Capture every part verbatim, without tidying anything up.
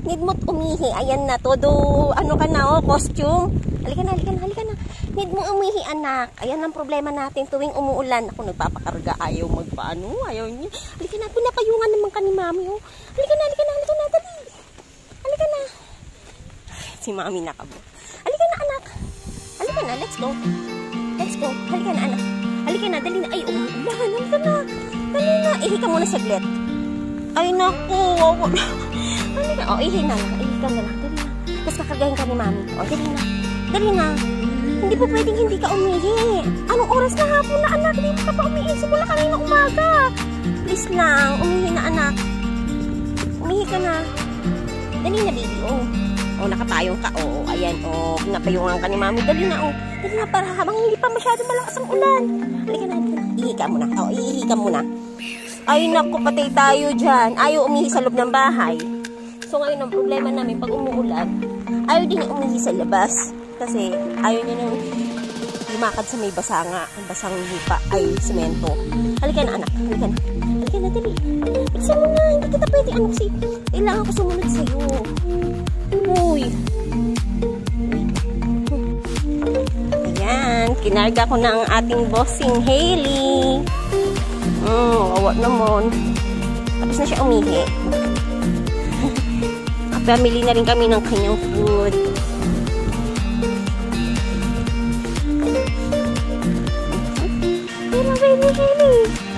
Need mo't umihi. Ayan na, todo, ano ka na, oh, costume. Halika na, halika na, halika na. Need mo umihi, anak. Ayan ang problema natin tuwing umuulan. Ako nagpapakarga, ayaw magpaano, ayaw niya. Halika na, pinapayungan naman ka ni mami, oh. Halika na, halika na, halika na, dali. Halika na. Si mami nakabo. Halika na, anak. Halika na, let's go. Let's go. Halika na, anak. Halika na, dali na. Ay, umuulan. Halika na. Dali na. Ihi ka muna saglit. Ay, naku. Halika. O, ihi na. Ihi ka na lang. Dali na. Tapos kakargahin ka ni mami. O, dali na. Dali na. Hindi po pwedeng hindi ka umihi. Anong oras na hapon na, anak? Hindi mo ka pa umihi. Simula kanina umaga. Please lang. Umihi na, anak. Umihi ka na. Dali na, baby. O. O, nakapayong ka. O, ayan. O, napayungan ka ni mami. Dali na, o. Dali na, para habang hindi pa masyado malakas ang ulan. Halika na, halika na. Ihi ka muna. O, ihi ka muna. Ay, naku, patay tayo dyan. Ayaw umihi sa loob ng bahay. So, ngayon, ang problema namin, pag umuulan, ayaw din niya umihi sa labas. Kasi, ayaw niya nang lumakad sa may basa nga. Ang basang lupa ay semento. Halika na, anak. Halika na. Halika na, dali. Iksa mo na. Hindi kita pwede. Ano kasi, kailangan ko sumunod sa'yo. Uy. Ayan. Kinarga ko na ang ating bossing Hailey. Hmm, awa naman. Tapos na siya umihi. Pamili na rin kami ng kanyang food. Hello, baby Hailey.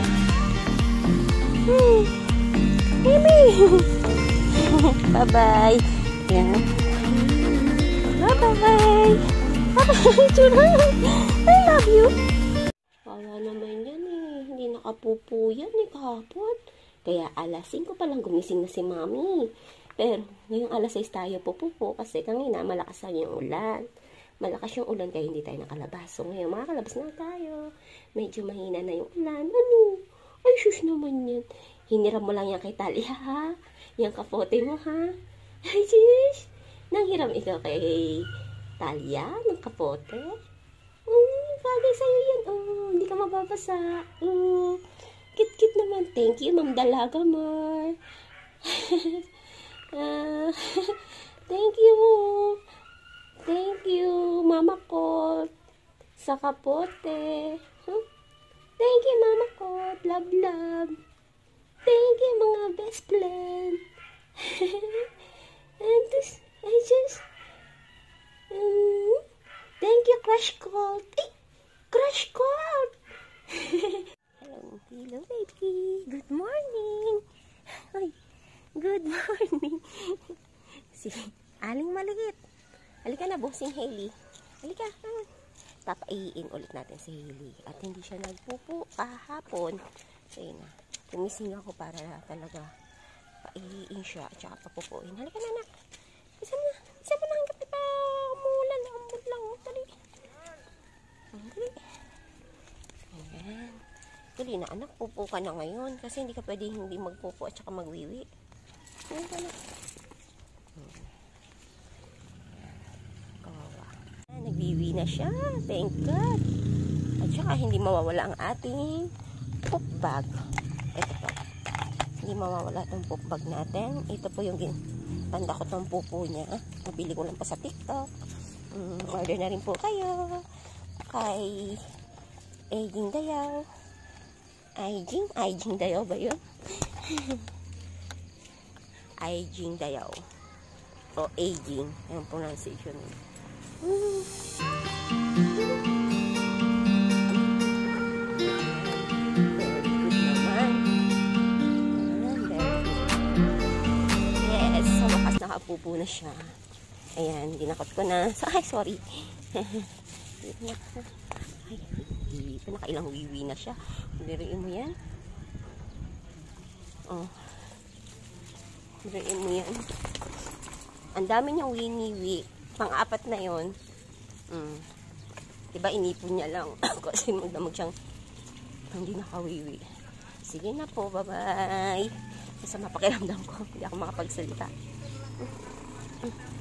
Hmm. Baby. Bye-bye. Yan. Bye-bye. Bye-bye. I love you. Wala naman yan eh. Hindi nakapupo yan eh kahapon. Kaya alas singko pa lang gumising na si mami. Pero ngayong alas sais tayo pupupo kasi kanina malakas na yung ulan. Malakas yung ulan kaya hindi tayo nakalabas. So ngayon makakalabas na tayo. Medyo mahina na yung ulan. Ano? Ay sus naman yan. Hiniram mo lang yan kay Tali ha. Yung kapote mo ha. Ay sis. Nanghiram ikaw kay Talia ng kapote. Oh, bagay sa'yo yan. Oh, hindi ka mababasa. Oh, kit-kit naman. Thank you, Ma'am Dalaga Mar. uh, thank you. Thank you, Mama ko. Sa kapote. Huh? Thank you, Mama ko. Love, love. Thank you, mga best friend. And this, I just, um, thank you, Crush Cold. Eh, Crush Cold. Hello, hello, baby. Good morning. Ay, good morning. Si Aling Maliit. Halika na, bossing Hailey. Halika. Hmm. Papaiin ulit natin si Hailey. At hindi siya nagpupo kahapon. So, yun na. Tumising ako para talaga paiin siya at saka papupuin. Halika na, anak. Isa na. Isa mo na hanggang pa umulan. Ambot lang. Dali. Dali. Ayan. Dali na, anak. Pupo ka na ngayon. Kasi hindi ka pwede hindi magpupo at saka magwiwi. Ayan ka na. Hmm. Kawawa. Ayan, nagwiwi na siya. Thank God. At saka hindi mawawala ang ating poop bag. Ito po. Hindi mawawala itong poop bag natin. Ito po yung tanda ko itong pupo niya. Nabili ko lang pa sa TikTok. Um, order na rin po kayo. Kay Aging Dayaw. Aging? Aging Dayaw ba yun? Aging Dayaw. O Aging. Yung pronunciation. Hmm. Nakapupo na siya. Ayan, ginakot ko na. So, ay, sorry. Ay, nakailang wiwi na siya. Biruin mo yan. Oh. Biruin mo yan. Ang dami niyang winiwi. Pang-apat na yon. Mm. Diba, inipon niya lang. Kasi magdamag siyang hindi nakawiwi. Sige na po, bye-bye. Masama pakiramdam ko. Hindi ako makapagsalita. Mm.